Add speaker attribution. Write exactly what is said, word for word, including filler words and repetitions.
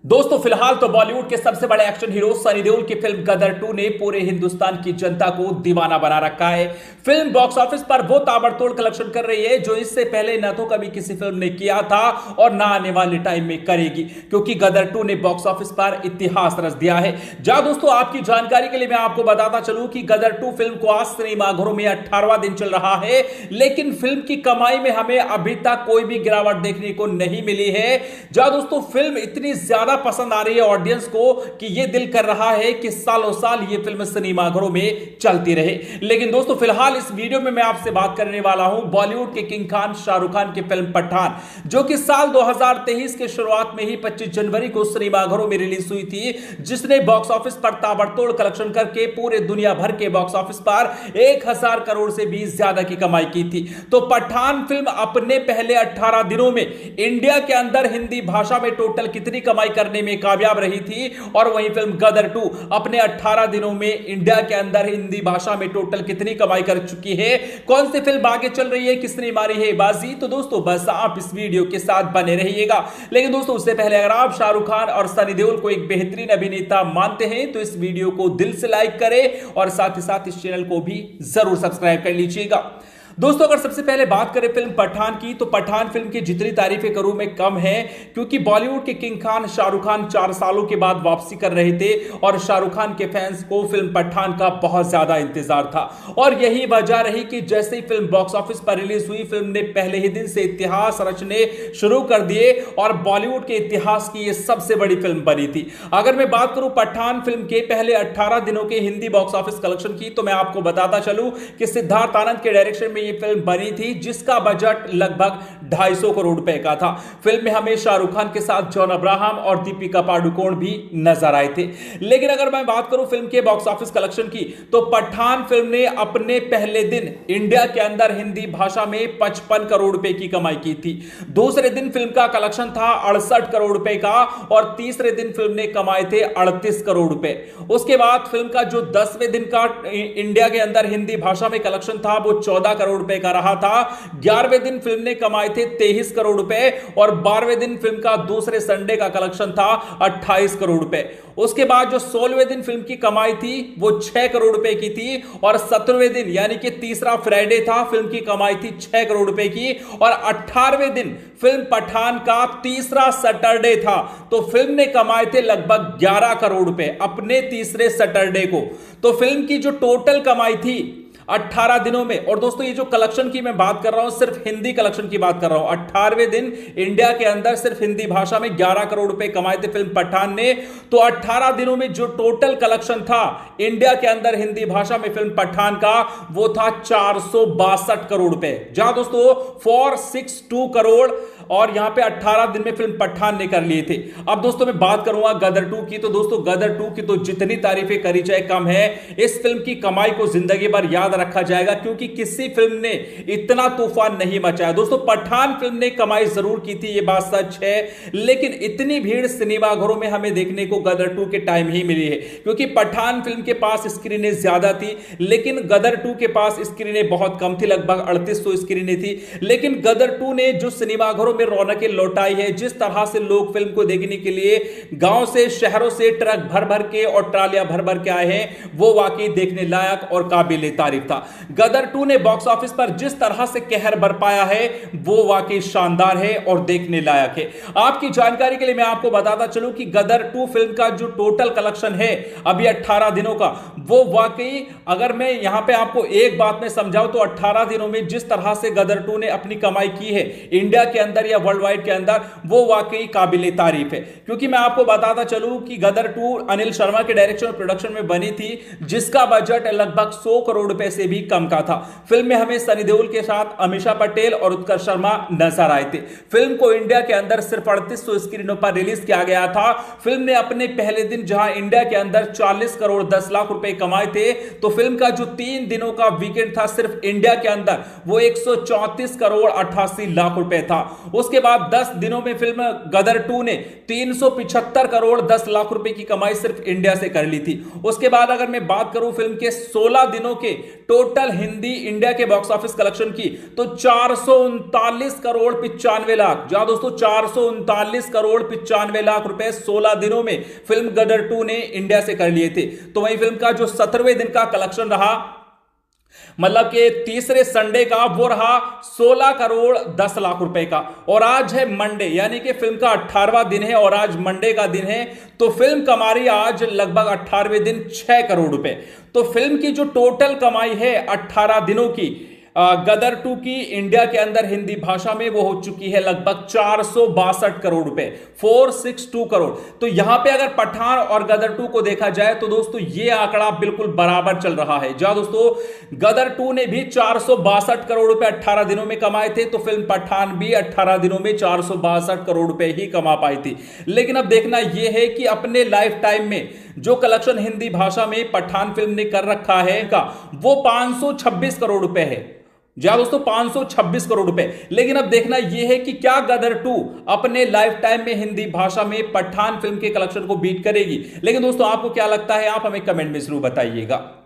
Speaker 1: दोस्तों फिलहाल तो बॉलीवुड के सबसे बड़े एक्शन हीरो सनी देओल की फिल्म गदर टू ने पूरे हिंदुस्तान की जनता को दीवाना बना रखा है। फिल्म बॉक्स ऑफिस पर वो ताबड़तोड़ कलेक्शन कर रही है जो इससे पहले न तो कभी किसी फिल्म ने किया था और ना आने वाले टाइम में करेगी, क्योंकि गदर टू ने बॉक्स ऑफिस पर इतिहास रच दिया है। जहां दोस्तों आपकी जानकारी के लिए मैं आपको बताता चलूं कि गदर टू फिल्म को आज सिनेमाघरों में अठारहवां दिन चल रहा है, लेकिन फिल्म की कमाई में हमें अभी तक कोई भी गिरावट देखने को नहीं मिली है। जहां दोस्तों फिल्म इतनी ज्यादा पसंद आ रही है ऑडियंस को कि यह दिल कर रहा है कि सालों साल यह फिल्म सिनेमाघरों में चलती रहे। लेकिन दोस्तों फिलहाल इस वीडियो में मैं आपसे बात करने वाला हूं बॉलीवुड के किंग खान शाहरुख खान की फिल्म पठान, जो कि साल दो हज़ार तेईस के शुरुआत में ही पच्चीस जनवरी को सिनेमाघरों में रिलीज हुई थी, जिसने बॉक्स ऑफिस पर ताबड़तोड़ कलेक्शन करके पूरे दुनिया भर के बॉक्स ऑफिस पर एक हजार करोड़ से भी ज्यादा की कमाई की थी। तो पठान फिल्म अपने पहले अठारह दिनों में इंडिया के अंदर हिंदी भाषा में टोटल कितनी कमाई करने में कामयाब रही थी, और वहीं फिल्म गदर टू अपने अठारह दिनों में इंडिया के अंदर हिंदी भाषा में टोटल कितनी कमाई कर चुकी है, कौन सी फिल्म आगे चल रही है, किसने मारी है बाजी। तो दोस्तों बस आप इस वीडियो के साथ बने रहिएगा। लेकिन दोस्तों उससे पहले अगर आप शाहरुख खान और सनी देओल को एक बेहतरीन अभिनेता मानते हैं तो इस वीडियो को दिल से लाइक करें और साथ ही साथ इस चैनल को भी जरूर सब्सक्राइब कर लीजिएगा। दोस्तों अगर सबसे पहले बात करें फिल्म पठान की, तो पठान फिल्म की जितनी तारीफें करूं मैं कम है, क्योंकि बॉलीवुड के किंग खान शाहरुख खान चार सालों के बाद वापसी कर रहे थे और शाहरुख खान के फैंस को फिल्म पठान का बहुत ज्यादा इंतजार था। और यही वजह रही कि जैसे ही फिल्म बॉक्स ऑफिस पर रिलीज हुई, फिल्म ने पहले ही दिन से इतिहास रचने शुरू कर दिए और बॉलीवुड के इतिहास की यह सबसे बड़ी फिल्म बनी थी। अगर मैं बात करूं पठान फिल्म के पहले अठारह दिनों के हिंदी बॉक्स ऑफिस कलेक्शन की, तो मैं आपको बताता चलूं कि सिद्धार्थ आनंद के डायरेक्शन में ये फिल्म बनी थी, जिसका बजट लगभग ढाई सौ करोड़ रुपए का था। फिल्म में हमें शाहरुख खान के साथ जॉन अब्राहम और दीपिका पादुकोण भी नजर आए थे। लेकिन अगर मैं बात करूं फिल्म के बॉक्स ऑफिस कलेक्शन की, तो पठान फिल्म ने अपने पहले दिन इंडिया के अंदर हिंदी भाषा में पचपन करोड़ रुपए की कमाई की थी। दूसरे दिन फिल्म का कलेक्शन था अड़सठ करोड़ रुपए का और तीसरे दिन फिल्म ने कमाए थे अड़तीस करोड़ रुपए। उसके बाद फिल्म का जो दसवें दिन का इंडिया के अंदर हिंदी भाषा में कलेक्शन था वो चौदह करोड़ रुपए का रहा था। ग्यारहवें दिन फिल्म ने कमाए थे तेईस करोड़ रुपए और बारहवें दिन फिल्म का दूसरे संडे का कलेक्शन था अट्ठाईस करोड़ रुपए। उसके बाद जो सोलहवें दिन फिल्म की कमाई थी वो छह करोड़ रुपए की थी और सत्रहवें दिन यानी कि तीसरा फ्राइडे था, फिल्म की कमाई थी छह करोड़ रुपए की और अठारहवें दिन फिल्म पठान का तीसरा सैटरडे था, तो फिल्म ने कमाए थे लगभग ग्यारह करोड़ रुपए अपने तीसरे सैटरडे को। तो फिल्म की जो टोटल कमाई थी अठारह दिनों में, और दोस्तों ये जो कलेक्शन की मैं बात कर रहा हूं सिर्फ हिंदी कलेक्शन की बात कर रहा हूं, अठारहवें दिन इंडिया के अंदर सिर्फ हिंदी भाषा में ग्यारह करोड़ रुपए कमाए थे फिल्म पठान ने। तो अठारह दिनों में जो टोटल कलेक्शन था इंडिया के अंदर हिंदी भाषा में फिल्म पठान का वो था चार सौ बासठ करोड़ रुपए, जहां दोस्तों फोर सिक्स टू करोड़ और यहां पे अठारह दिन में फिल्म पठान ने कर लिए थे। अब दोस्तों मैं बात करूंगा गदर टू की, तो दोस्तों गदर टू की तो जितनी तारीफें करी जाए कम है। इस फिल्म की कमाई को जिंदगी भर याद रखा जाएगा, क्योंकि किसी फिल्म ने इतना तूफान नहीं मचाया। दोस्तों पठान फिल्म ने कमाई जरूर की थी, यह बात सच है, लेकिन इतनी भीड़ सिनेमाघरों में हमें देखने को गदर टू के टाइम ही मिली है, क्योंकि पठान फिल्म के पास स्क्रीनें ज्यादा थी लेकिन गदर टू के पास स्क्रीनें बहुत कम थी, लगभग अड़तीस सौ स्क्रीनें थी। लेकिन गदर टू ने जो सिनेमाघरों में रौनकें लौटाई है, जिस तरह से लोग फिल्म को देखने के लिए गांव से शहरों से ट्रक भर भर के और ट्रालियां भर भर के आए हैं, वो वाकई देखने लायक और काबिल तारीफ था। गदर टू ने बॉक्स ऑफिस पर जिस तरह से कहर बरपाया है वो वाकई शानदार है और देखने लायक है। आपकी जानकारी के लिए मैं आपको बताता चलूं कि गदर टू फिल्म का जो टोटल कलेक्शन है अभी अठारह दिनों का, वो वाकई अगर मैं यहां पे आपको एक बात में समझाऊं तो अठारह दिनों में जिस तरह से गदर टू ने अपनी कमाई की है इंडिया के अंदर या वर्ल्ड वाइड के अंदर, वो वाकई काबिल तारीफ है। क्योंकि मैं आपको बताता चलूं कि गदर टू अनिल शर्मा के डायरेक्शन और प्रोडक्शन में बनी थी, जिसका बजट लगभग सौ करोड़ रुपए से भी कम का था। फिल्म में हमें सनी देओल के साथ अमीषा पटेल और उत्कर्ष शर्मा नजर आए थे। फिल्म को इंडिया के अंदर सिर्फ अड़तीस सौ स्क्रीनों पर रिलीज किया गया था। फिल्म ने अपने पहले दिन जहां इंडिया के अंदर चालीस करोड़ दस लाख रुपए कमाए थे, तो फिल्म का जो तीन दिनों का वीकेंड था सिर्फ इंडिया के अंदर वो एक सौ चौंतीस करोड़ अट्ठासी लाख रुपए था। उसके बाद दस दिनों में फिल्म गदर टू ने तीन सौ पिछहत्तर करोड़ दस लाख रुपए की कमाई सिर्फ इंडिया से कर ली थी। उसके बाद अगर मैं बात करूं फिल्म के सोलह दिनों के टोटल हिंदी इंडिया के बॉक्स ऑफिस कलेक्शन की, तो चार सौ उनतालीस करोड़ पिचानवे लाख, जहां दोस्तों चार सौ उनतालीस करोड़ पिचानवे लाख रुपए सोलह दिनों में फिल्म गदर टू ने इंडिया से कर लिए थे। तो वही फिल्म का जो सत्रहवें दिन का कलेक्शन रहा, मतलब कि तीसरे संडे का, वो रहा सोलह करोड़ दस लाख रुपए का। और आज है मंडे, यानी कि फिल्म का अठारहवां दिन है और आज मंडे का दिन है, तो फिल्म कमा रही आज लगभग अठारहवें दिन छह करोड़ रुपए। तो फिल्म की जो टोटल कमाई है अठारह दिनों की गदर टू की इंडिया के अंदर हिंदी भाषा में, वो हो चुकी है लगभग चार सौ बासठ करोड़ रुपए, चार सौ बासठ करोड़। तो यहां पे अगर पठान और गदर टू को देखा जाए तो दोस्तों ये आंकड़ा बिल्कुल बराबर चल रहा है। जहां दोस्तों गदर टू ने भी चार सौ बासठ करोड़ रुपए अठारह दिनों में कमाए थे, तो फिल्म पठान भी अठारह दिनों में चार सौ बासठ करोड़ रुपए ही कमा पाई थी। लेकिन अब देखना यह है कि अपने लाइफ टाइम में जो कलेक्शन हिंदी भाषा में पठान फिल्म ने कर रखा है का, वो पांच सौ छब्बीस करोड़ रुपए है। जी दोस्तों, पांच सौ छब्बीस करोड़ रुपए। लेकिन अब देखना यह है कि क्या गदर टू अपने लाइफ टाइम में हिंदी भाषा में पठान फिल्म के कलेक्शन को बीट करेगी। लेकिन दोस्तों आपको क्या लगता है, आप हमें कमेंट में जरूर बताइएगा।